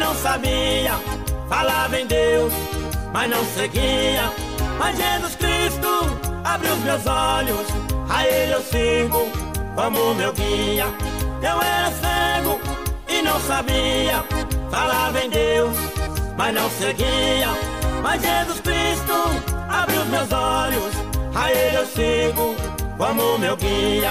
não sabia. Falava em Deus, mas não seguia. Mas Jesus Cristo abriu os meus olhos, a Ele eu sigo como meu guia. Eu era cego e não sabia. Falava em Deus, mas não seguia. Mas Jesus Cristo abriu os meus olhos, a Ele eu sigo como meu guia.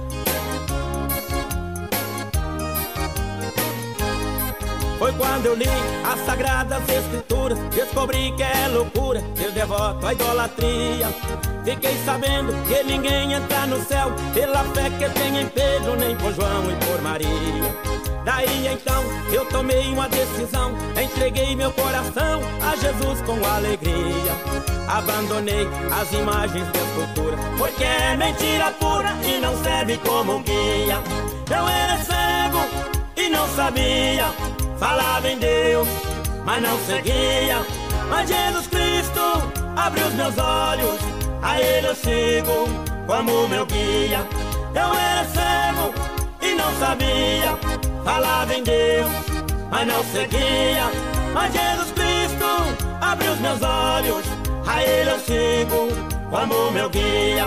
Foi quando eu li as Sagradas Escrituras, descobri que é loucura ser devoto à idolatria. Fiquei sabendo que ninguém entra no céu pela fé que tem em Pedro, nem por João e por Maria. Daí então eu tomei uma decisão, entreguei meu coração a Jesus com alegria. Abandonei as imagens de escultura, porque é mentira pura e não serve como guia. Eu era cego e não sabia. Falava em Deus, mas não seguia. Mas Jesus Cristo abriu os meus olhos, a Ele eu sigo como meu guia. Eu era cego e não sabia. Falava em Deus, mas não seguia. Mas Jesus Cristo abriu os meus olhos, a Ele eu sigo como meu guia.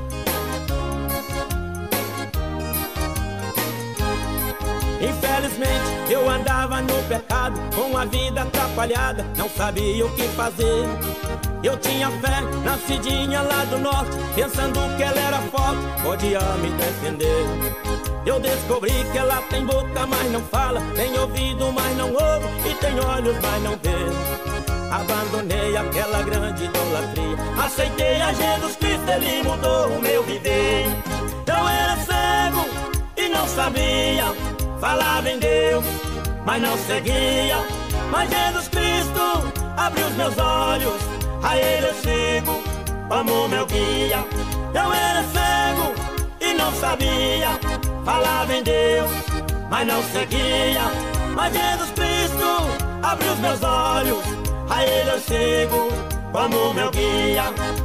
Infelizmente eu andava no pecado, com a vida atrapalhada, não sabia o que fazer. Eu tinha fé na Cidinha lá do norte, pensando que ela era forte, podia me defender. Eu descobri que ela tem boca, mas não fala, tem ouvido, mas não ouve, e tem olhos, mas não vê. Abandonei aquela grande idolatria, aceitei a Jesus Cristo, Ele mudou o meu viver. Eu era cego e não sabia. Falava em Deus, mas não seguia. Mas Jesus Cristo abriu os meus olhos, a Ele eu sigo como meu guia. Eu era cego e não sabia. Falava em Deus, mas não seguia. Mas Jesus Cristo abriu os meus olhos, a Ele eu sigo como meu guia.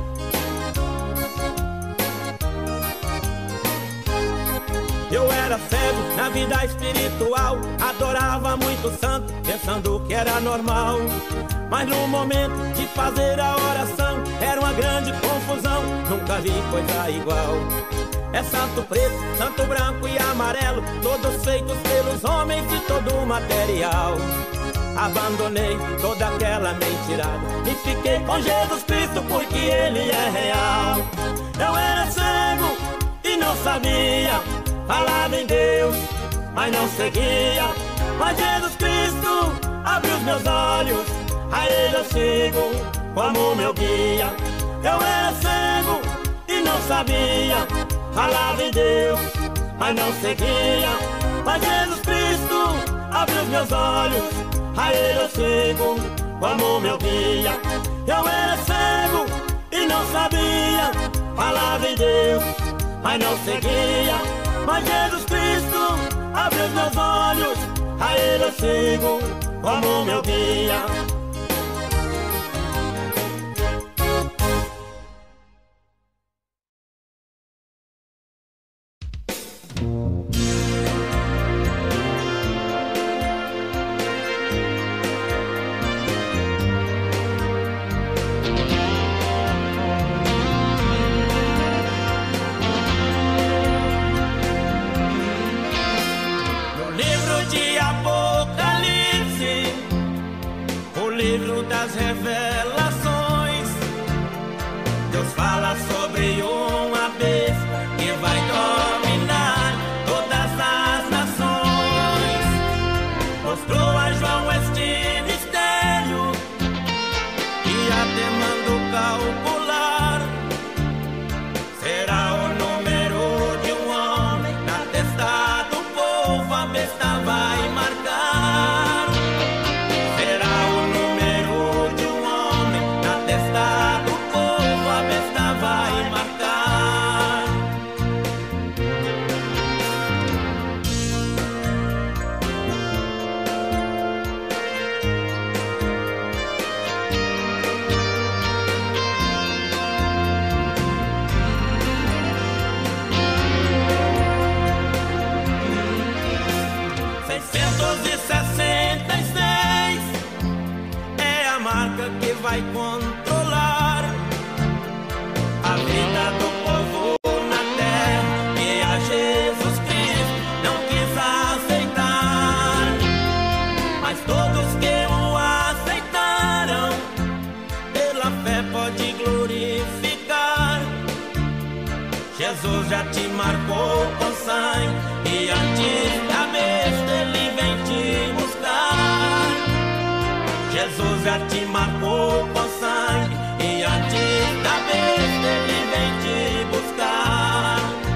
Eu era cego na vida espiritual, adorava muito santo, pensando que era normal. Mas no momento de fazer a oração, era uma grande confusão, nunca vi coisa igual. É santo preto, santo branco e amarelo, todos feitos pelos homens de todo o material. Abandonei toda aquela mentirada e fiquei com Jesus Cristo, porque Ele é real. Eu era cego e não sabia. Falava em Deus, mas não seguia. Mas Jesus Cristo abriu os meus olhos, a Ele eu sigo como meu guia. Eu era cego e não sabia. Falava em Deus, mas não seguia. Mas Jesus Cristo abriu os meus olhos, a Ele eu sigo como meu guia. Eu era cego e não sabia. Falava em Deus, mas não seguia. Mas Jesus Cristo abriu os meus olhos, a Ele eu sigo como meu guia. Das revelações, Deus fala sobre uma besta que vai dominar todas as nações. Mostrou a João este mistério e até mandou calcular. Será o número de um homem na testa do povo, a besta vai marcar. Será o número de um homem vai controlar a vida do povo na terra, que a Jesus Cristo não quis aceitar. Mas todos que o aceitaram, pela fé pode glorificar. Jesus já te marcou com sangue, e antes da besta ele vem te buscar. Jesus já te marcou com sangue, e antes da besta ele vem te buscar.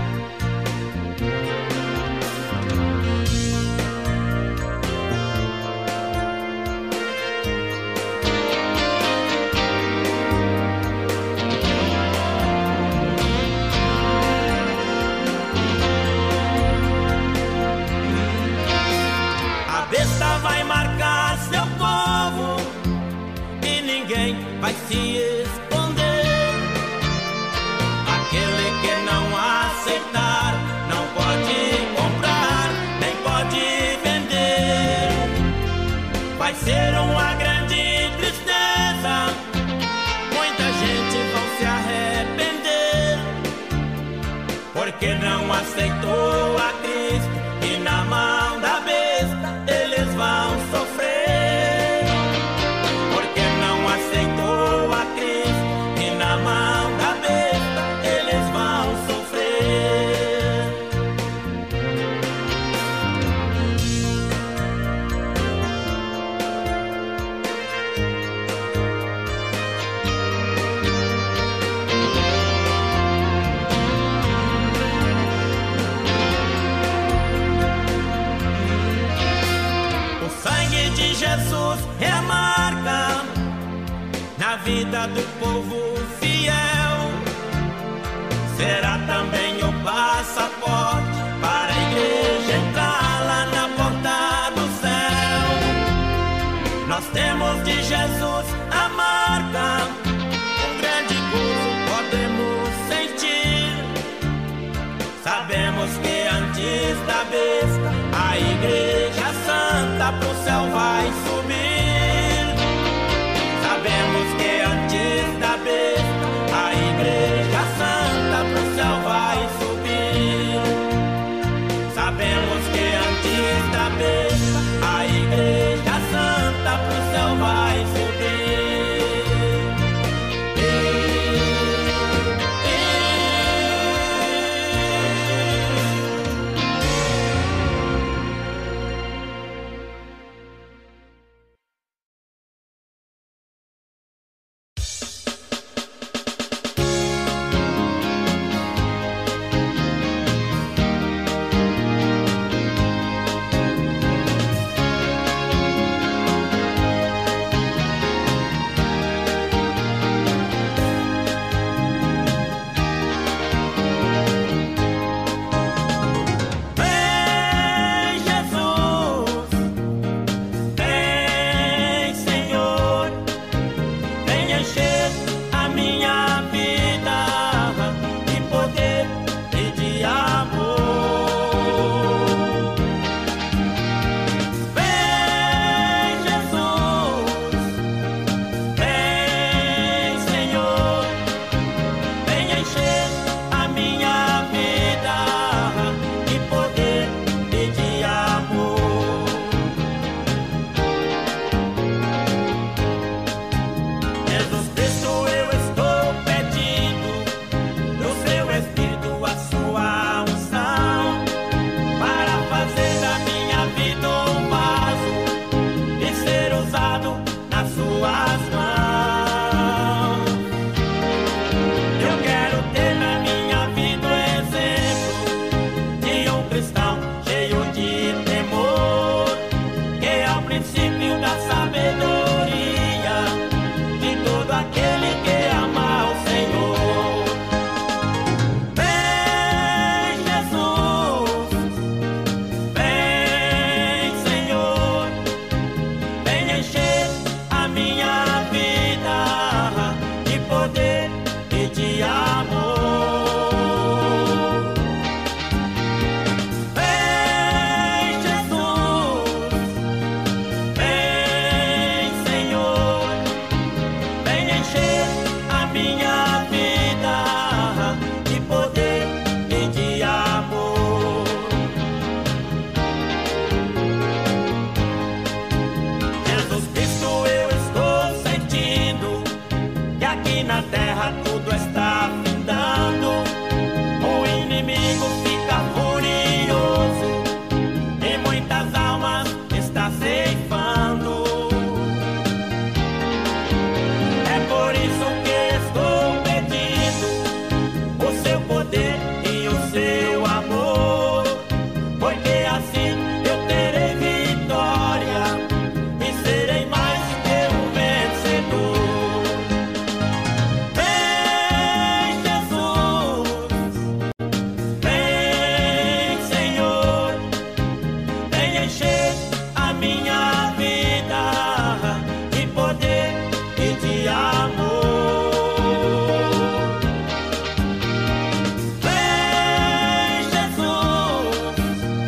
A besta vai marcar seu povo e ninguém vai se esconder. Aquele que não aceitar não pode comprar, nem pode vender. Vai ser uma grande tristeza, muita gente vão se arrepender, porque não aceitou a Cristo, e na mão da besta eles vão sofrer. Porque não aceitou a Cristo, e na mão da besta eles vão sofrer. O sangue de Jesus é a marca na vida do povo fiel. Será também o passaporte para a igreja entrar lá na porta do céu. Nós temos de Jesus a marca, um grande gozo podemos sentir. Sabemos que antes da besta a igreja santa pro céu vai subir. Sabemos que antes da besta a igreja santa pro céu vai subir. Sabemos que antes da besta a igreja santa pro céu vai subir. na terra tudo está findando, o inimigo fica furioso e muitas almas está ceifando. É por isso que estou pedindo o seu poder e o seu amor, porque assim eu terei vitória e serei mais que um vencedor. Vem Jesus, vem Senhor, vem encher a minha vida de poder e de amor. Vem Jesus,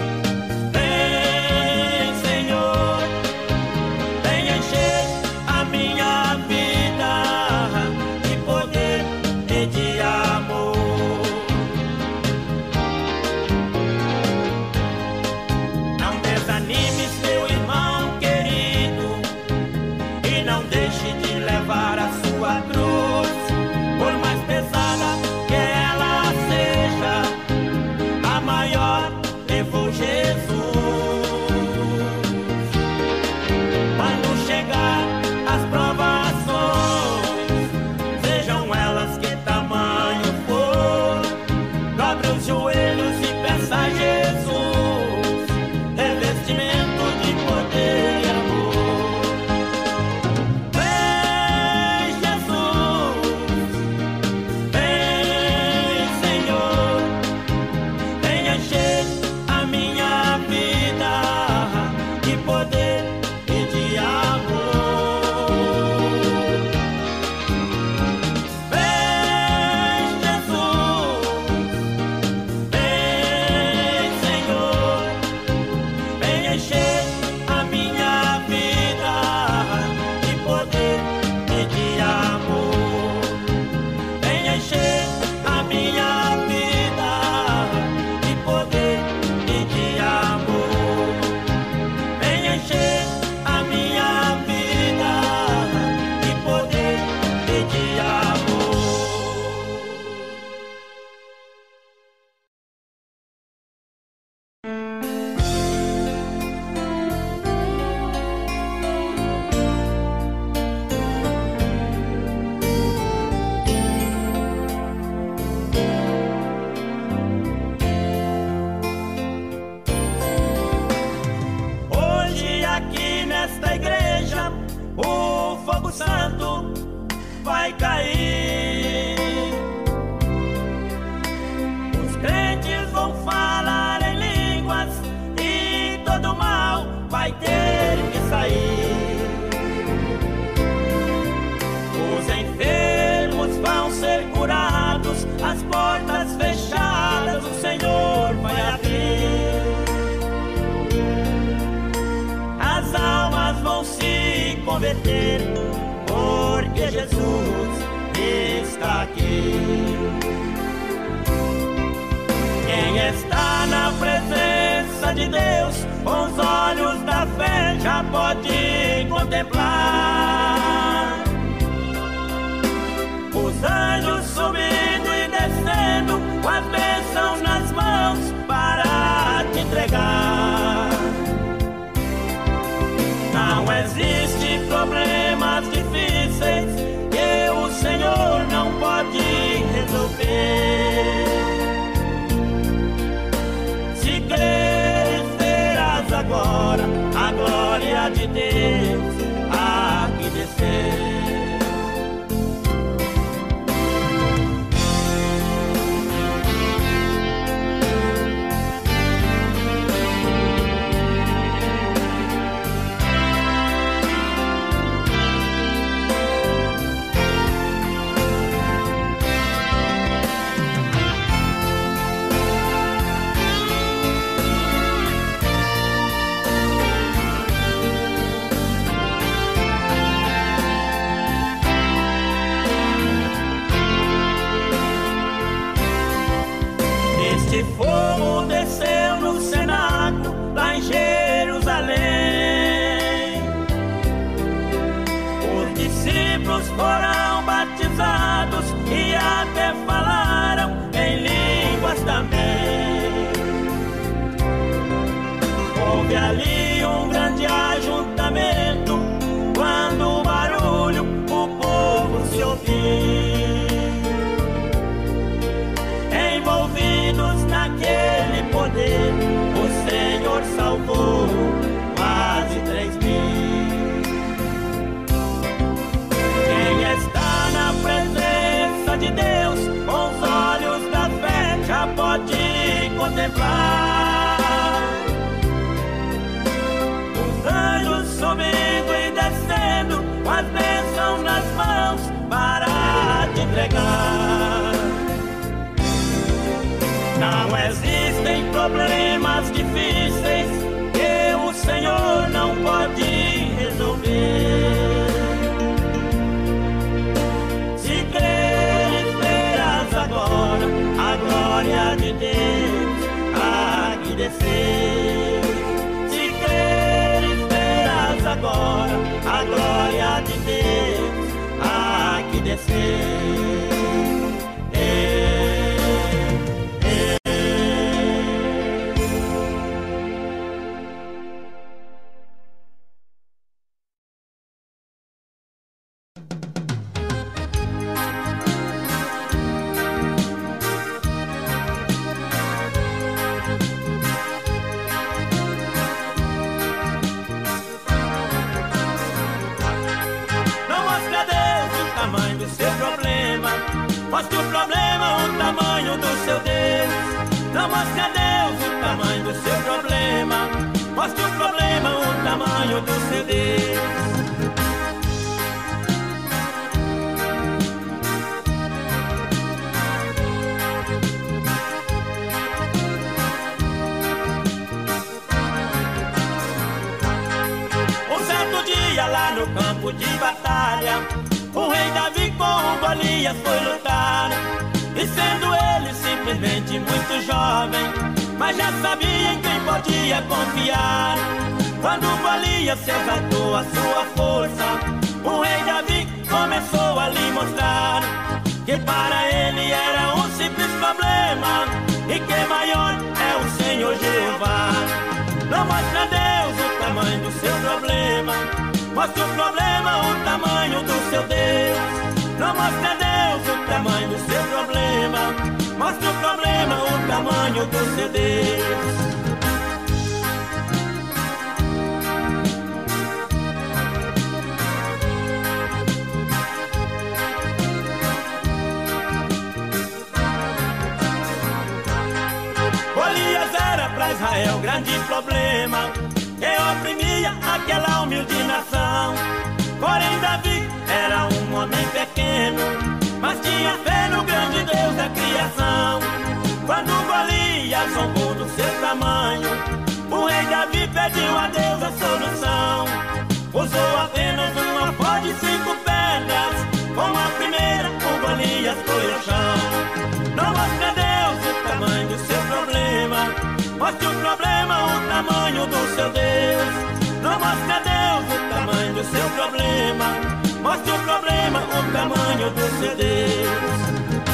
vem Senhor, vem encher a minha vida de poder e de amor. Não desanimes, meu irmão querido, e não deixe de levar a sua cruz, por mais pesada que ela seja, a maior levou Jesus. Quando chegar as provações, sejam elas que tamanho for, dobre os joelhos e peça a Jesus revestimento de poder e amor. Vem Jesus, vem Senhor, vem encher a minha vida de poder e de amor. Vem Jesus, vem Senhor, vem encher a minha vida de poder e de amor. Vem encher a minha vida de poder e de amor. Vem encher a minha vida de poder e de amor. Hoje aqui nesta igreja o fogo santo vai cair. Os crentes vão falar em línguas e todo mal vai ter que sair. Os enfermos vão ser curados, as portas fechadas o Senhor vai abrir. As almas vão se converter, porque Jesus está aqui. Quem está na presença de Deus, com os olhos da fé, já pode contemplar os anjos subindo e descendo, com as bênçãos nas mãos para te entregar. Não existe problemas difíceis que o Senhor não pode resolver. Se creres, verás agora a glória de Deus aqui descer. Não existem problemas difíceis que o Senhor não pode resolver. Se crer, esperas agora a glória de Deus há que descer. Se crer, esperas agora a glória de Deus há que descer. Mostre o problema, o tamanho do seu Deus. Não mostre a Deus o tamanho do seu problema. Mostre o problema, o tamanho do seu Deus. Um certo dia lá no campo de batalha, o rei Davi com o Golias foi lutar. E sendo ele simplesmente muito jovem, mas já sabia em quem podia confiar. Quando Golias se exaltou a sua força, o rei Davi começou a lhe mostrar que para ele era um simples problema e que maior é o Senhor Jeová. Não mostre a Deus o tamanho do seu problema, mostre o problema, o tamanho do seu Deus. Não mostre a Deus o tamanho do seu problema, mostre o problema, o tamanho do seu Deus. Golias era para Israel grande problema, que oprimia aquela humilde nação. Porém Davi era um homem pequeno, mas tinha fé no grande Deus da criação. Quando Golias zombou do seu tamanho, o rei Davi pediu a Deus a solução. Usou apenas uma pó de 5 pedras, com a primeira o Golias foi ao chão. Não mostre a Deus o tamanho do seu problema, mostre o problema, o tamanho do seu Deus. Não mostre a Deus o tamanho do seu problema, mostre o problema, o tamanho do seu Deus.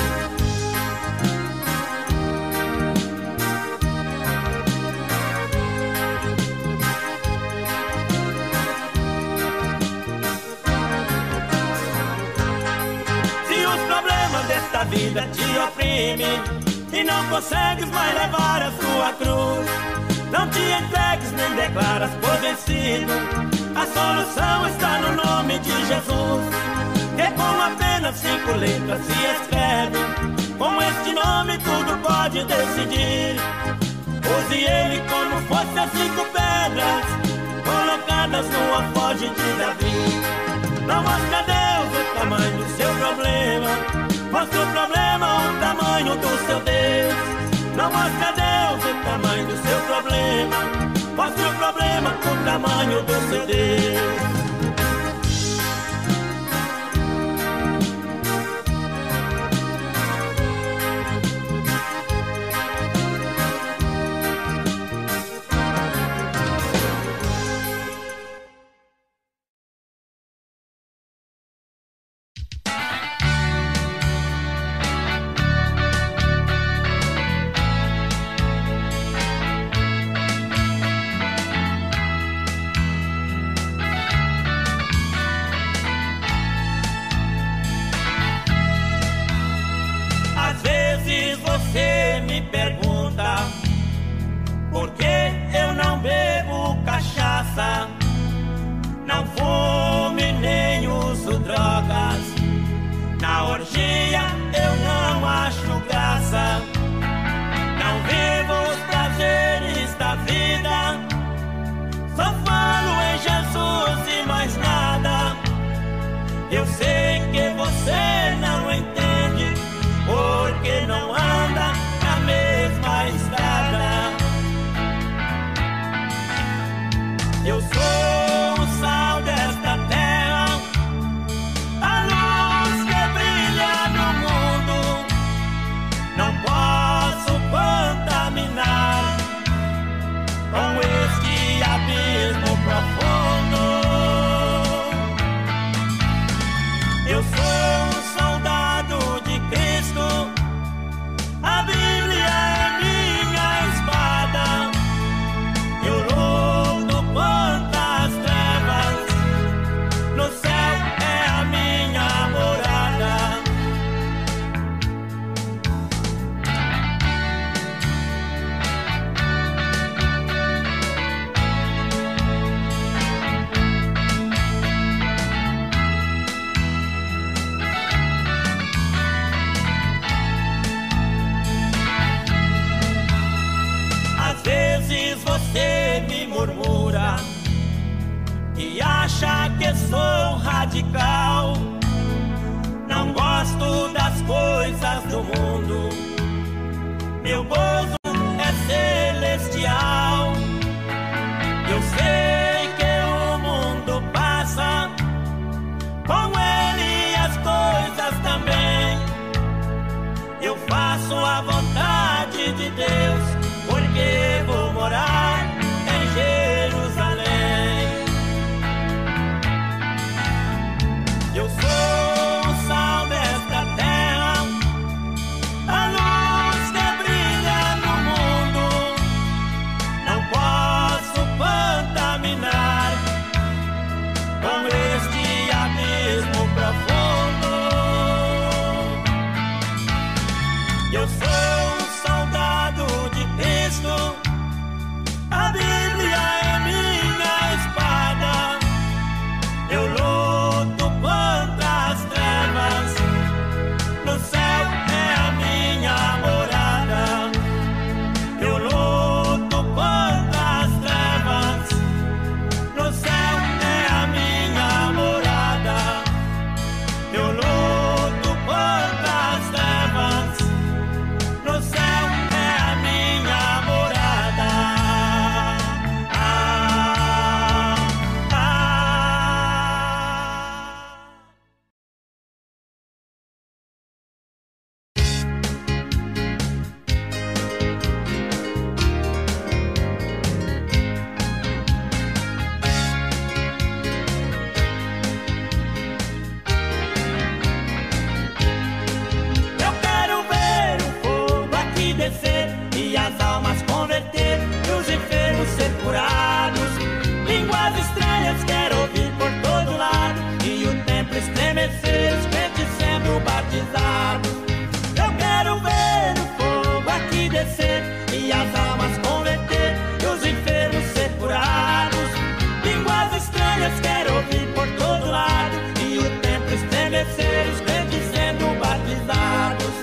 Se os problemas desta vida te oprimem e não consegues mais levar a sua cruz, não te entregues nem declaras por vencido. A solução está no nome de Jesus, que com apenas 5 letras se escreve. Com este nome tudo pode decidir. Use ele como fosse as 5 pedras colocadas no alforje de Davi. Não mostre a Deus o tamanho do seu problema, mostre o problema, o tamanho do seu Deus. Não mostre a Deus o tamanho do seu problema, mostre o problema, o tamanho do seu Deus. Você me pergunta por que eu não bebo cachaça, não fumo e nem uso drogas. Na orgia eu não acho graça, não vivo os prazeres da vida. Só falo em Jesus e mais nada. Eu sei que você não entende, porque não anda na mesma Eu sou o sal desta terra, a luz que brilha no mundo. Não posso contaminar com este abismo profundo. Eu sou um soldado de Cristo, a Bíblia é minha espada. Eu luto contra as trevas, no céu é a minha morada. Às vezes você me murmura e acha que sou radical. Não gosto das coisas do mundo, meu gozo é celestial. Eu sei que o mundo passa, com ele as coisas também. Eu faço a vontade de Deus, porque vou morar em Jerusalém. Eu sou o sal desta terra, a luz que brilha no mundo. Não posso contaminar com este abismo profundo. Eu sou um soldado de Cristo, a Bíblia é minha espada. Eu luto contra as trevas, no céu é a minha morada. Eu luto contra as trevas, no céu é a minha morada. Eu luto contra as trevas, no céu é a minha morada. Eu quero ver o fogo aqui descer e as almas converter, e os enfermos ser curados. Línguas estranhas quero ouvir por todo lado, e o templo estremecer, os crentes sendo batizados. Eu quero ver o fogo aqui descer e as almas converter, e os enfermos ser curados. Línguas estranhas quero ouvir por todo lado, e o templo estremecer, os crentes sendo batizados.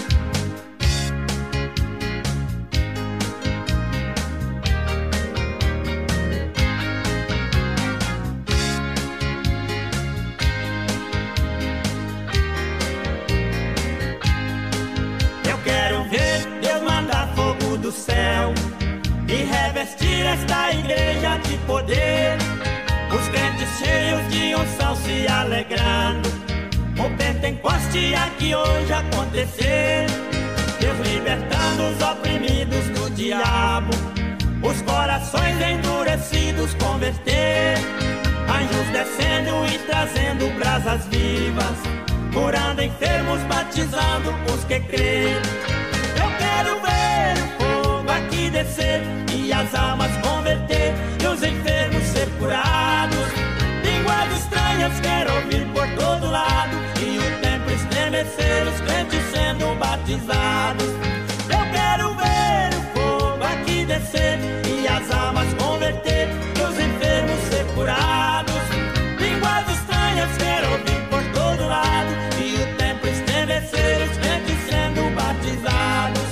Eu quero ver Deus mandar fogo do céu e revestir esta igreja de poder. Os crentes cheios de unção se alegrando, o Pentecoste aqui hoje acontecer. Deus libertando os oprimidos do diabo, os corações endurecidos converter. Anjos descendo e trazendo brasas vivas, curando enfermos, batizando os que crêem. Eu quero ver o fogo aqui descer e as almas converter, e os enfermos ser curados. Línguas estranhas quero ouvir por todo lado, e o templo estremecer, os crentes sendo batizados. Eu quero ver o fogo aqui descer e as almas converter, e os enfermos ser curados. Línguas estranhas quero ouvir por todo lado, e o templo estremecer, os crentes sendo batizados.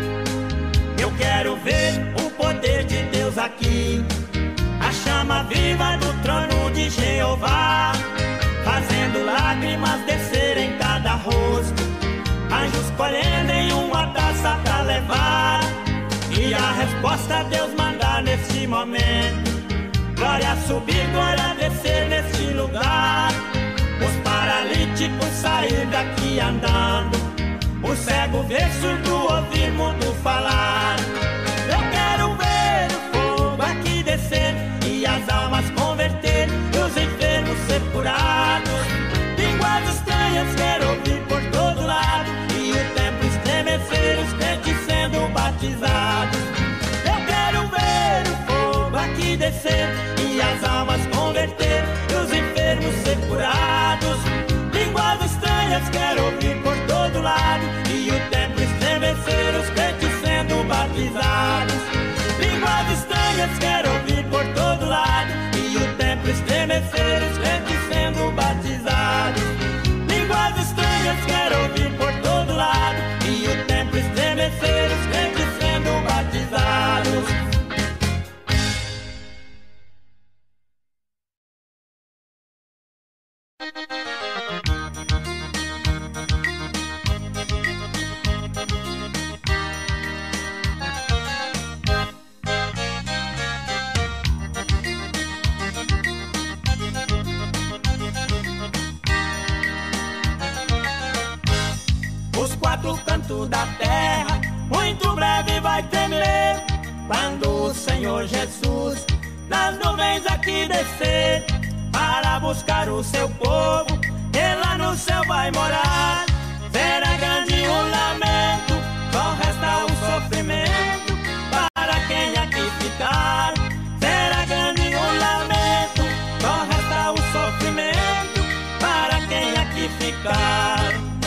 aqui, a chama viva viva do trono de Jeová, fazendo lágrimas descer em cada rosto, anjos colhendo em uma taça pra levar, e a resposta Deus manda neste momento. Glória subir, glória descer neste lugar, os paralíticos sair daqui andando, o cego ver, surdo ouvir, mudo falar. Eu quero ver o fogo aqui descer e as almas converter, e os enfermos ser curados. Línguas estranhas quero ouvir por todo lado, e o templo estremecer, os crentes sendo batizados. Eu quero ver o fogo aqui descer e as almas converter, e os enfermos ser curados. Línguas estranhas quero ouvir por todo lado, e o templo estremecer, os crentes sendo batizados. Línguas estranhas quero ouvir por todo lado, e o templo estremecer, os crentes sendo batizados. Línguas estranhas quero ouvir por todo lado, e o templo estremecer, os crentes sendo batizados. Da terra, muito breve vai tremer, quando o Senhor Jesus das nuvens aqui descer, para buscar o seu povo, que lá no céu vai morar. Será grande o lamento, só resta o sofrimento, para quem aqui ficar. Será grande o lamento, só resta o sofrimento, para quem aqui ficar.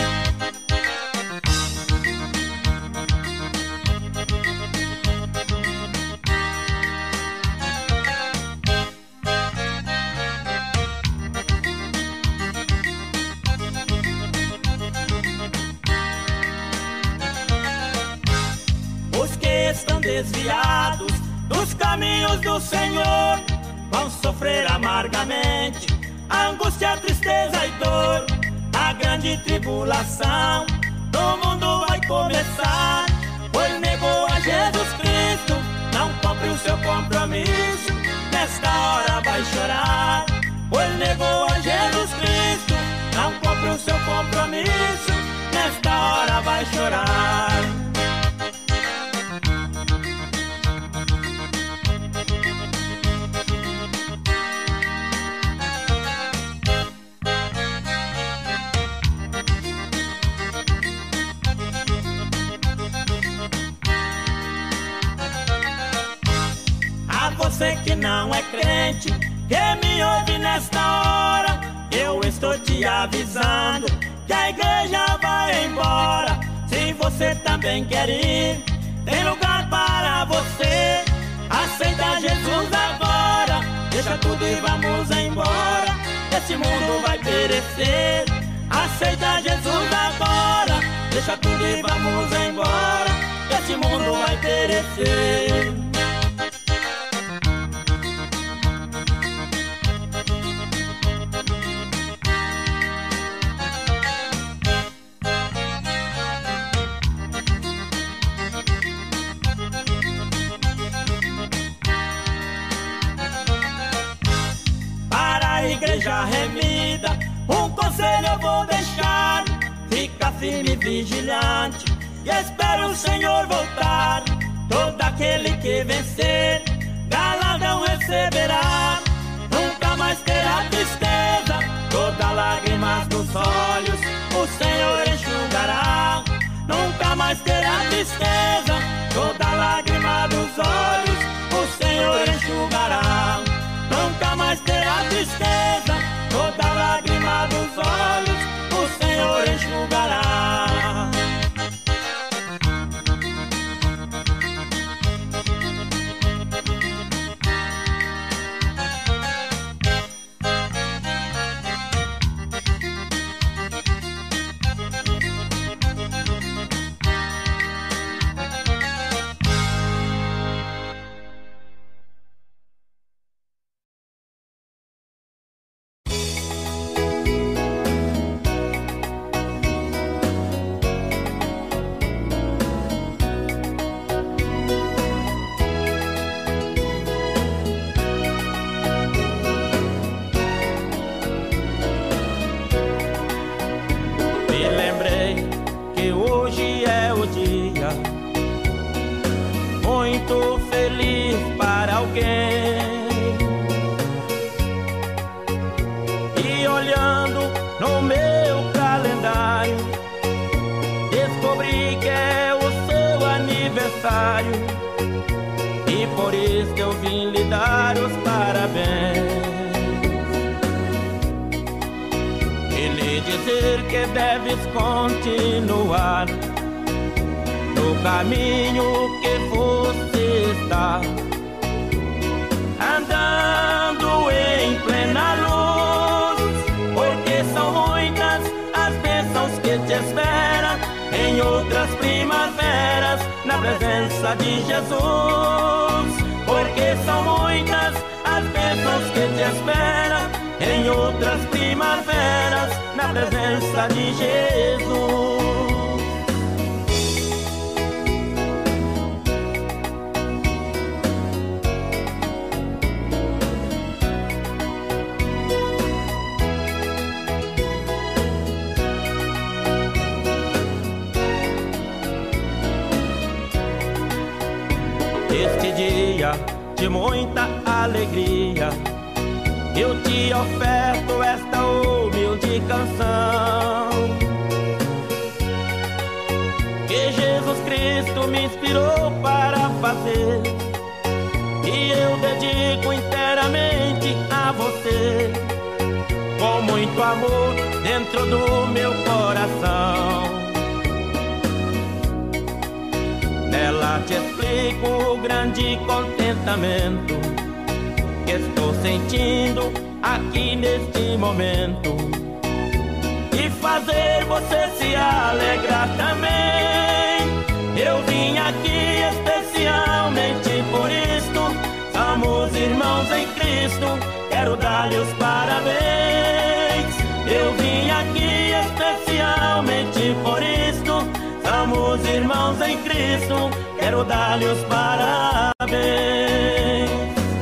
Estão desviados dos caminhos do Senhor, vão sofrer amargamente angústia, tristeza e dor. A grande tribulação do mundo vai começar, pois negou a Jesus Cristo, não cumpre o seu compromisso, nesta hora vai chorar. Pois negou a Jesus Cristo, não cumpre o seu compromisso, nesta hora vai chorar. Você que não é crente, que me ouve nesta hora, eu estou te avisando que a igreja vai embora. Se você também quer ir, tem lugar para você. Aceita Jesus agora, deixa tudo e vamos embora, esse mundo vai perecer. Aceita Jesus agora, deixa tudo e vamos embora, esse mundo vai perecer. Igreja remida, um conselho eu vou deixar: fica firme e vigilante, e espera o Senhor voltar. Todo aquele que vencer, galardão receberá, nunca mais terá tristeza, toda lágrimas dos olhos o Senhor enxugará. Nunca mais terá tristeza, toda lágrima dos olhos o Senhor enxugará. Nunca mais terá tristeza, toda lágrima dos olhos o Senhor enxugará. no meu calendário. Descobri que é o seu aniversário e por isso eu vim lhe dar os parabéns e lhe dizer que deves continuar no caminho que você está, andando em plena luz, porque são muitas as bênçãos que te esperam em outras primaveras na presença de Jesus. Porque são muitas as bênçãos que te esperam em outras primaveras na presença de Jesus. Este dia de muita alegria, eu te oferto esta humilde canção que Jesus Cristo me inspirou para fazer, e eu dedico inteiramente a você, com muito amor dentro do meu coração. Nela te explico o grande contentamento que estou sentindo aqui neste momento, e fazer você se alegrar também. Eu vim aqui especialmente por isto, somos irmãos em Cristo, quero dar-lhe os parabéns. Eu vim aqui especialmente por isto, somos irmãos em Cristo, quero dar-lhe os parabéns.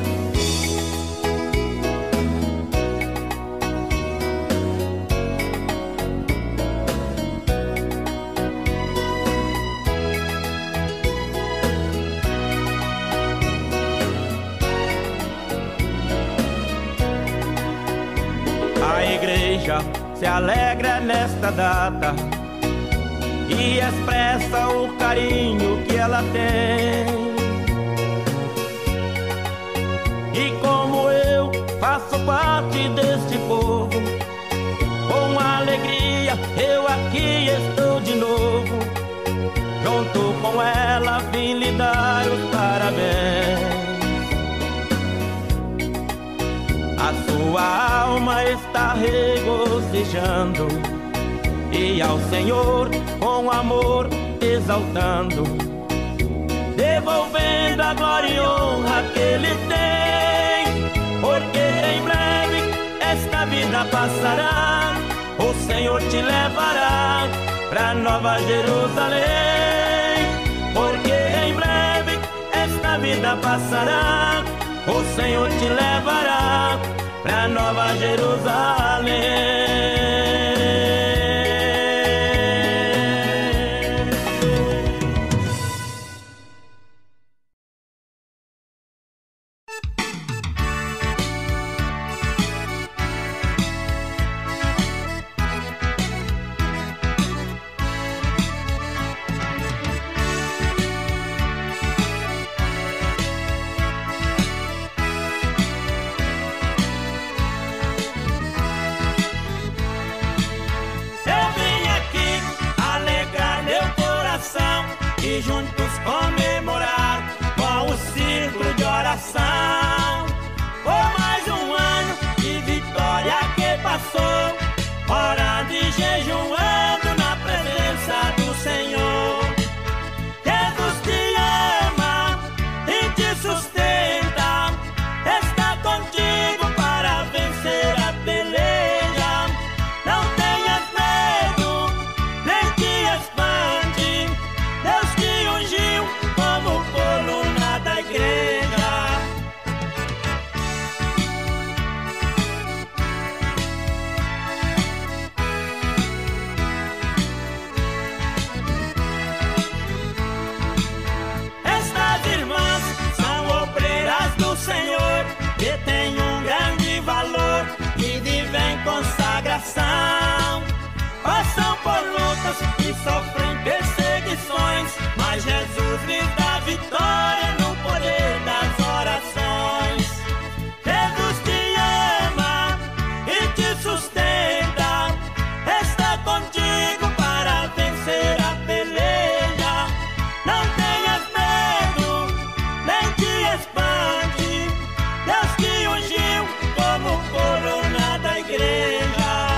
A igreja se alegra nesta data e expressa o carinho que ela tem. E como eu faço parte deste povo, com alegria eu aqui estou de novo. Junto com ela vim lhe dar os parabéns. A sua alma está regozijando e ao Senhor com amor exaltando, devolvendo a glória e honra que Ele tem. Porque em breve esta vida passará, o Senhor te levará pra Nova Jerusalém. Porque em breve esta vida passará, o Senhor te levará pra Nova Jerusalém. E juntos comemorar com o círculo de oração, por mais um ano de vitória que passou, orando e jejuando na presença do Senhor. Jesus te ama e te sustenta, está contigo para vencer a peleja. Não tenhas medo, nem te espante, Deus te ungiu como coluna da igreja. sofrem perseguições, mas Jesus lhes dá vitória no poder das orações. Jesus te ama e te sustenta, está contigo para vencer a peleja. Não tenhas medo, nem te espante, Deus te ungiu como corona da igreja.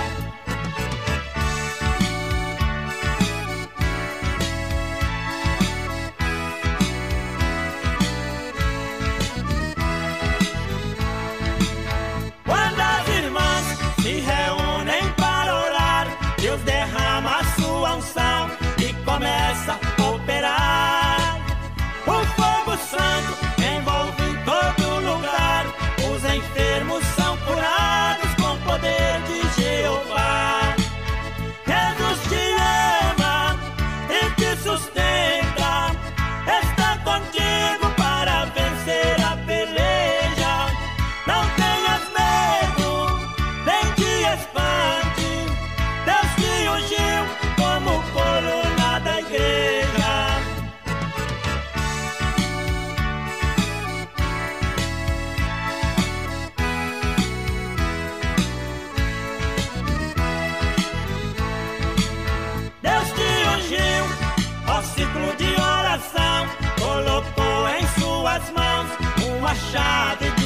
Quando as irmãs se reúnem para orar, Deus derrama a sua unção e começa a operar. O fogo santo envolve todo lugar, os enfermos são curados com o poder de Jeová. Jesus te ama e te sustenta, está contigo para vencer a peleja. Não tenhas medo, nem te espante, Deus te ungiu como corona da igreja. Deus te ungiu, ó ciclo de oração, colocou em suas mãos uma chave